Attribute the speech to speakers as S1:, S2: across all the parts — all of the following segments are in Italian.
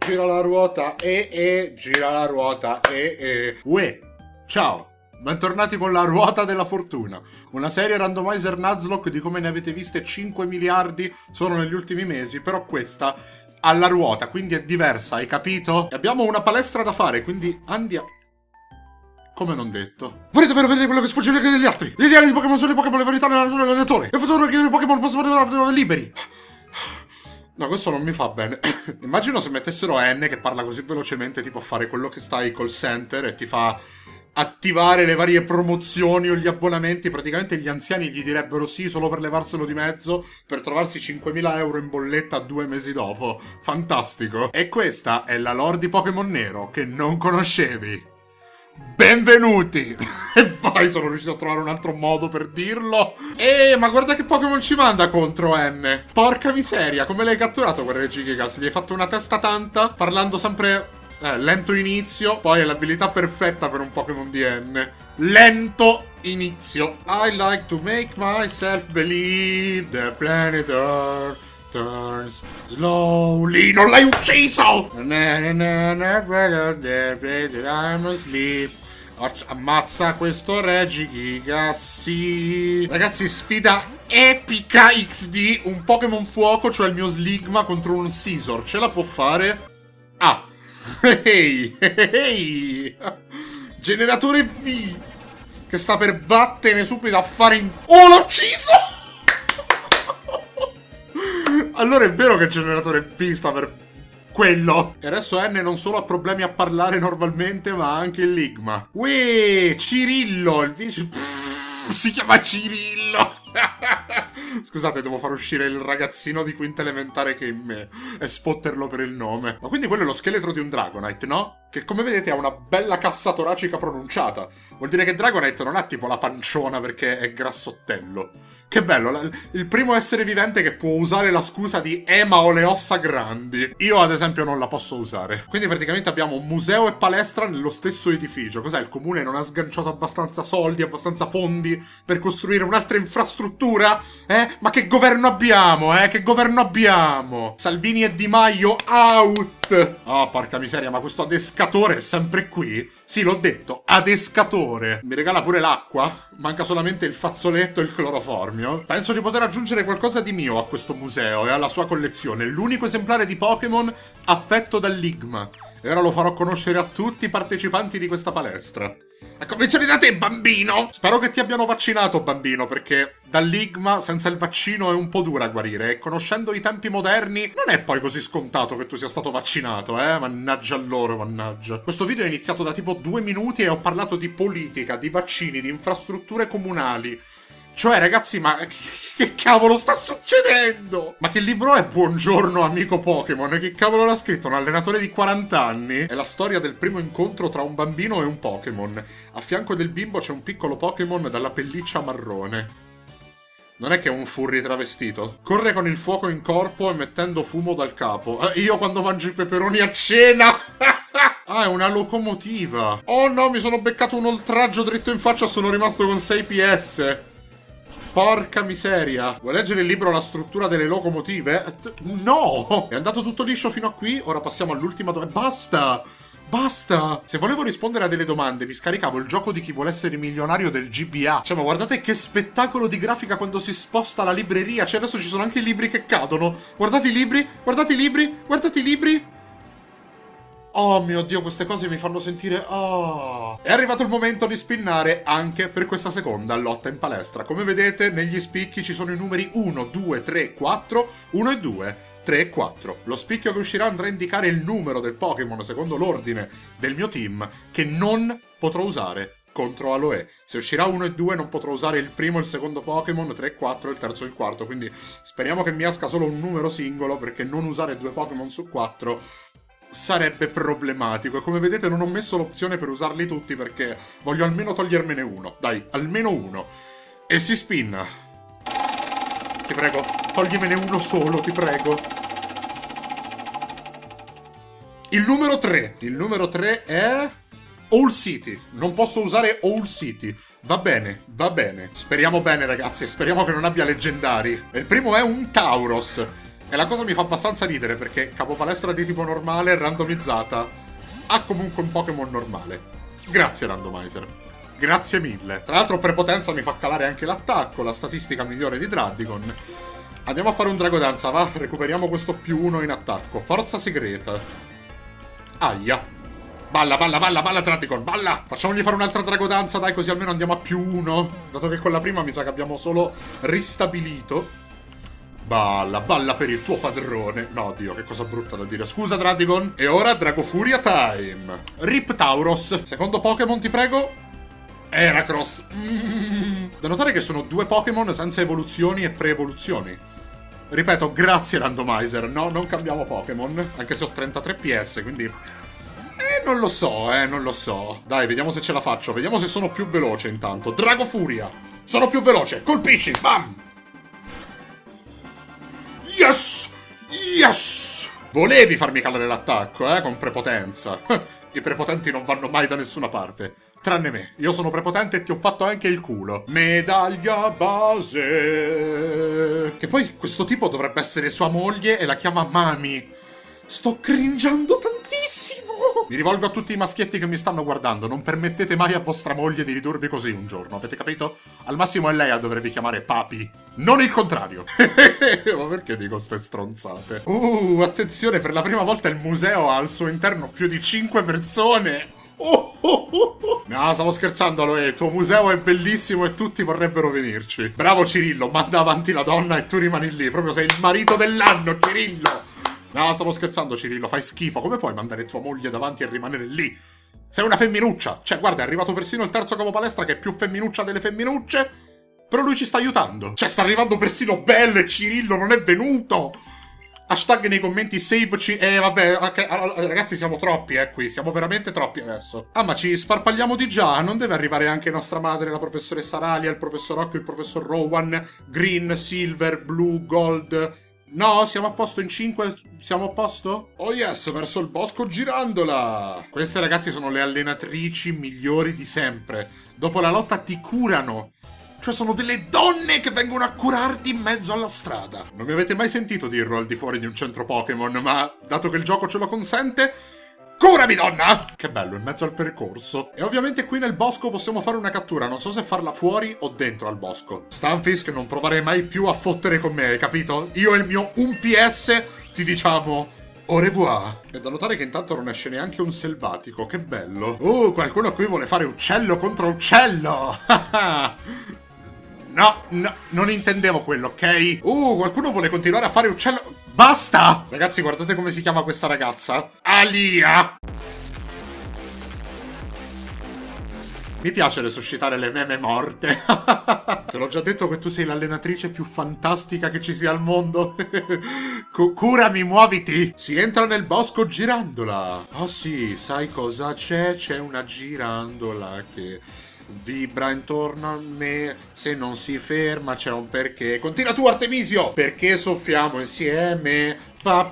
S1: Gira la ruota gira la ruota Uè, ciao, bentornati con la ruota della fortuna, una serie randomizer Nuzlocke di come ne avete viste 5 miliardi solo negli ultimi mesi, però questa ha la ruota, quindi è diversa, hai capito? E abbiamo una palestra da fare, quindi andiamo... Come non detto. Volete vedere quello che sfugge degli altri? Gli ideali di Pokémon sono i Pokémon, le verità nella natura dell'allenatore. Il futuro che i Pokémon possono arrivare liberi. No, questo non mi fa bene. Immagino se mettessero N che parla così velocemente, tipo a fare quello che sta ai call center e ti fa attivare le varie promozioni o gli abbonamenti. Praticamente gli anziani gli direbbero sì solo per levarselo di mezzo, per trovarsi 5.000 euro in bolletta 2 mesi dopo. Fantastico. E questa è la lore di Pokémon Nero che non conoscevi. Benvenuti! E poi sono riuscito a trovare un altro modo per dirlo. Ma guarda che Pokémon ci manda contro N. Porca miseria, come l'hai catturato quel Regigigas? Gli hai fatto una testa tanta, parlando sempre lento inizio. Poi è l'abilità perfetta per un Pokémon di N. Lento inizio. I like to make myself believe the planet Earth turns slowly. Non l'hai ucciso! I'm asleep. Ammazza questo Regigigas, sì. Ragazzi, sfida epica XD. Un Pokémon fuoco, cioè il mio Sligma, contro un Scizor. Ce la può fare? Ah. Ehi. Generatore V, che sta per vattene subito a fare in... Oh, l'ho ucciso! Allora è vero che il generatore V sta per quello. E adesso N non solo ha problemi a parlare normalmente, ma anche il Ligma. Uè, Cirillo, il vice... si chiama Cirillo. Scusate, devo far uscire il ragazzino di quinta elementare che è in me e spotterlo per il nome. Ma quindi quello è lo scheletro di un Dragonite, no? Che come vedete ha una bella cassa toracica pronunciata. Vuol dire che Dragonite non ha tipo la panciona perché è grassottello. Che bello, il primo essere vivente che può usare la scusa di ma ho le ossa grandi. Io ad esempio non la posso usare. Quindi praticamente abbiamo un museo e palestra nello stesso edificio. Cos'è? Il comune non ha sganciato abbastanza soldi, abbastanza fondi per costruire un'altra infrastruttura? Ma che governo abbiamo, Che governo abbiamo? Salvini e Di Maio out! Oh, porca miseria, ma questo adescatore è sempre qui? Sì, l'ho detto, adescatore. Mi regala pure l'acqua? Manca solamente il fazzoletto e il cloroformio. Penso di poter aggiungere qualcosa di mio a questo museo e alla sua collezione. L'unico esemplare di Pokémon affetto dal Ligma. E ora lo farò conoscere a tutti i partecipanti di questa palestra. A cominciare da te, bambino! Spero che ti abbiano vaccinato, bambino, perché dal Ligma senza il vaccino è un po' dura a guarire. E conoscendo i tempi moderni, non è poi così scontato che tu sia stato vaccinato, Mannaggia loro, mannaggia. Questo video è iniziato da tipo 2 minuti e ho parlato di politica, di vaccini, di infrastrutture comunali. Cioè, ragazzi, ma che cavolo sta succedendo? Ma che libro è Buongiorno amico Pokémon? Che cavolo l'ha scritto? Un allenatore di 40 anni? È la storia del primo incontro tra un bambino e un Pokémon. A fianco del bimbo c'è un piccolo Pokémon dalla pelliccia marrone. Non è che è un furry travestito? Corre con il fuoco in corpo e mettendo fumo dal capo. Io quando mangio i peperoni a cena... Ah, è una locomotiva. Oh no, mi sono beccato un oltraggio dritto in faccia e sono rimasto con 6 PS. Porca miseria. Vuoi leggere il libro La struttura delle locomotive? No! È andato tutto liscio fino a qui. Ora passiamo all'ultima domanda. Basta! Basta! Se volevo rispondere a delle domande, mi scaricavo il gioco di chi vuole essere milionario del GBA. Cioè, ma guardate che spettacolo di grafica quando si sposta la libreria. Cioè, adesso ci sono anche i libri che cadono. Guardate i libri, guardate i libri, guardate i libri. Oh mio Dio, queste cose mi fanno sentire... Oh. È arrivato il momento di spinnare anche per questa seconda lotta in palestra. Come vedete, negli spicchi ci sono i numeri 1, 2, 3, 4, 1 e 2, 3 e 4. Lo spicchio che uscirà andrà a indicare il numero del Pokémon secondo l'ordine del mio team, che non potrò usare contro Aloe. Se uscirà 1 e 2 non potrò usare il primo e il secondo Pokémon, 3 e 4 e il terzo e il quarto. Quindi speriamo che mi esca solo un numero singolo, perché non usare 2 Pokémon su 4... sarebbe problematico. E come vedete non ho messo l'opzione per usarli tutti perché voglio almeno togliermene uno. Dai, almeno uno. E si spinna. Ti prego, toglimene uno solo, ti prego. Il numero 3. Il numero 3 è... All City. Non posso usare All City. Va bene, va bene. Speriamo bene, ragazzi. Speriamo che non abbia leggendari. Il primo è un Tauros. E la cosa mi fa abbastanza ridere perché capopalestra di tipo normale, randomizzata, ha comunque un Pokémon normale. Grazie randomizer. Grazie mille. Tra l'altro prepotenza mi fa calare anche l'attacco, la statistica migliore di Dradigon. Andiamo a fare un Dragodanza, va? Recuperiamo questo +1 in attacco. Forza segreta. Aia. Balla, balla, balla, balla Dradigon, balla! Facciamogli fare un'altra Dragodanza, dai, così almeno andiamo a +1. Dato che con la prima mi sa che abbiamo solo ristabilito. Balla, balla per il tuo padrone. No, Dio, che cosa brutta da dire. Scusa, Dradigon. E ora Dragofuria time. Rip Tauros. Secondo Pokémon, ti prego. Heracross. Da notare che sono 2 Pokémon senza evoluzioni e pre-evoluzioni. Ripeto, grazie randomizer. No, non cambiamo Pokémon. Anche se ho 33 PS, quindi... non lo so, non lo so. Dai, vediamo se ce la faccio. Vediamo se sono più veloce intanto. Dragofuria. Sono più veloce. Colpisci. Bam! Yes! Yes! Volevi farmi calare l'attacco, con prepotenza. I prepotenti non vanno mai da nessuna parte. Tranne me. Io sono prepotente e ti ho fatto anche il culo. Medaglia base. Che poi questo tipo dovrebbe essere sua moglie e la chiama Mami. Sto cringiando tantissimo. Mi rivolgo a tutti i maschietti che mi stanno guardando. Non permettete mai a vostra moglie di ridurvi così un giorno. Avete capito? Al massimo è lei a dovervi chiamare papi. Non il contrario. Ma perché dico ste stronzate? Attenzione, per la prima volta il museo ha al suo interno più di 5 persone. No, stavo scherzando, Aloe. Il tuo museo è bellissimo e tutti vorrebbero venirci. Bravo Cirillo, manda avanti la donna e tu rimani lì. Proprio sei il marito dell'anno, Cirillo. No, stavo scherzando, Cirillo, fai schifo. Come puoi mandare tua moglie davanti e rimanere lì? Sei una femminuccia. Cioè, guarda, è arrivato persino il terzo capopalestra che è più femminuccia delle femminucce. Però lui ci sta aiutando. Cioè, sta arrivando persino Belle e Cirillo non è venuto. Hashtag nei commenti saveci. Vabbè, ragazzi, siamo troppi, qui. Siamo veramente troppi adesso. Ah, ma ci sparpagliamo di già. Non deve arrivare anche nostra madre, la professoressa Ralia, il professor Occhio, il professor Rowan, Green, Silver, Blue, Gold... No, siamo a posto in 5? Siamo a posto? Oh yes, verso il bosco girandola! Queste ragazzi sono le allenatrici migliori di sempre. Dopo la lotta ti curano. Cioè sono delle donne che vengono a curarti in mezzo alla strada. Non mi avete mai sentito dirlo al di fuori di un centro Pokémon, ma dato che il gioco ce lo consente... Curami, donna! Che bello, in mezzo al percorso. E ovviamente qui nel bosco possiamo fare una cattura. Non so se farla fuori o dentro al bosco. Stunfisk, non provare mai più a fottere con me, hai capito? Io e il mio 1 PS ti diciamo au revoir. E da notare che intanto non esce neanche un selvatico. Che bello. Qualcuno qui vuole fare uccello contro uccello. No, non intendevo quello, ok? Qualcuno vuole continuare a fare uccello... Basta! Ragazzi, guardate come si chiama questa ragazza. Alia! Mi piace resuscitare le meme morte. Te l'ho già detto che tu sei l'allenatrice più fantastica che ci sia al mondo. Curami, muoviti! Si entra nel bosco girandola. Oh sì, sai cosa c'è? C'è una girandola che... vibra intorno a me, se non si ferma c'è un perché. Continua tu, Artemisio! Perché soffiamo insieme.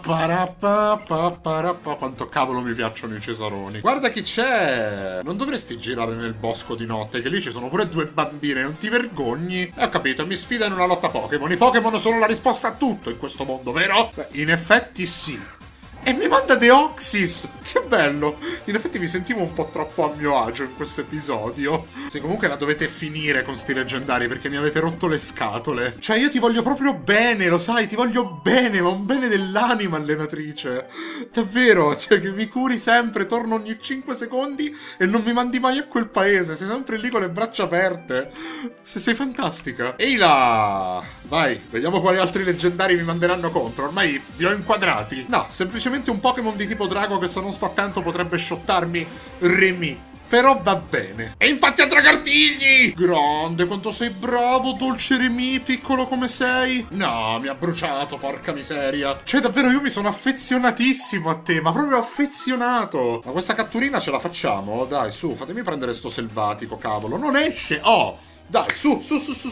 S1: Quanto cavolo mi piacciono i cesaroni. Guarda chi c'è. Non dovresti girare nel bosco di notte, che lì ci sono pure 2 bambine. Non ti vergogni? Ho capito, mi sfida in una lotta Pokémon. I Pokémon sono la risposta a tutto in questo mondo, vero? Beh, in effetti sì. E mi manda Deoxys! Che bello! In effetti mi sentivo un po' troppo a mio agio in questo episodio. Sì, comunque la dovete finire con sti leggendari perché mi avete rotto le scatole. Cioè, io ti voglio proprio bene, lo sai? Ti voglio bene, ma un bene dell'anima, allenatrice. Davvero, cioè che mi curi sempre, torno ogni 5 secondi e non mi mandi mai a quel paese. Sei sempre lì con le braccia aperte. Sei fantastica. Ehi là! Vai, vediamo quali altri leggendari mi manderanno contro. Ormai vi ho inquadrati. No, semplicemente un Pokémon di tipo drago che se non sto attento potrebbe shottarmi Remy. Però va bene. E infatti a Dragartigli! Grande, quanto sei bravo, dolce Remy, piccolo come sei. No, mi ha bruciato, porca miseria. Cioè, davvero, io mi sono affezionatissimo a te, ma proprio affezionato. Ma questa catturina ce la facciamo? Dai, su, fatemi prendere sto selvatico, cavolo. Non esce! Oh! Dai, su.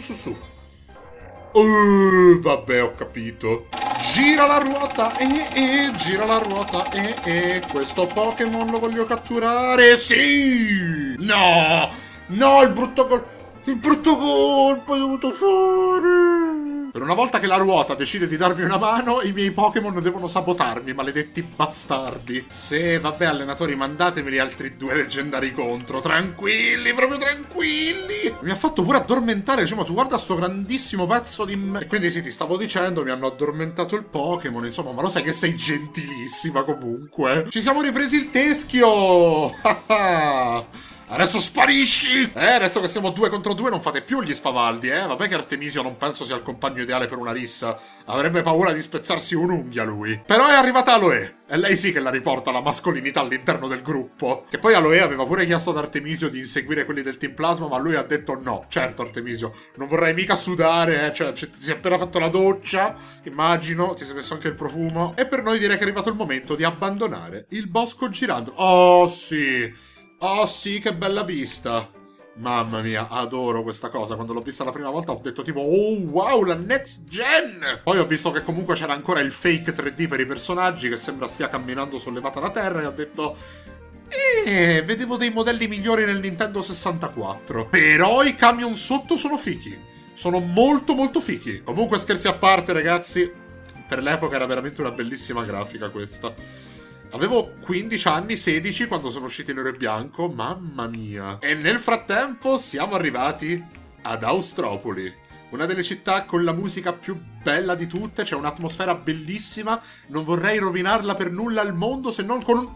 S1: Vabbè, ho capito. Gira la ruota, gira la ruota, questo Pokémon lo voglio catturare, sì! No, il brutto colpo hai dovuto fare. Per una volta che la ruota decide di darmi una mano, i miei Pokémon devono sabotarmi, maledetti bastardi. Sì, vabbè, allenatori, mandatemeli altri 2 leggendari contro. Tranquilli, proprio tranquilli. Mi ha fatto pure addormentare, diciamo, tu guarda sto grandissimo pezzo di me. E quindi sì, ti stavo dicendo, mi hanno addormentato il Pokémon, insomma, ma lo sai che sei gentilissima comunque. Ci siamo ripresi il teschio. Adesso sparisci! Adesso che siamo 2 contro 2 non fate più gli spavaldi, Vabbè che Artemisio non penso sia il compagno ideale per una rissa. Avrebbe paura di spezzarsi un'unghia lui. Però è arrivata Aloe. E lei sì che la riporta la mascolinità all'interno del gruppo. Che poi Aloe aveva pure chiesto ad Artemisio di inseguire quelli del Team Plasma, ma lui ha detto no. Certo Artemisio, non vorrei mica sudare, Cioè, ti sei appena fatto la doccia, immagino, ti sei messo anche il profumo. E per noi direi che è arrivato il momento di abbandonare il bosco girando. Oh sì! Oh sì, che bella vista! Mamma mia, adoro questa cosa. Quando l'ho vista la prima volta ho detto tipo, oh wow, la next gen! Poi ho visto che comunque c'era ancora il fake 3D per i personaggi che sembra stia camminando sollevata da terra e ho detto, vedevo dei modelli migliori nel Nintendo 64. Però i camion sotto sono fichi. Sono molto molto fichi. Comunque scherzi a parte ragazzi, per l'epoca era veramente una bellissima grafica questa. Avevo 15 anni, 16 quando sono usciti Nero e Bianco, mamma mia. E nel frattempo siamo arrivati ad Austropoli, una delle città con la musica più bella di tutte, c'è un'atmosfera bellissima, non vorrei rovinarla per nulla al mondo se non con un...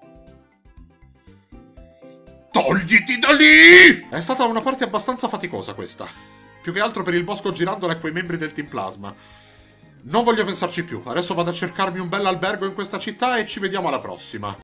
S1: Togliti da lì! È stata una parte abbastanza faticosa questa, più che altro per il bosco girandola e quei membri del Team Plasma. Non voglio pensarci più, adesso vado a cercarmi un bel albergo in questa città e ci vediamo alla prossima.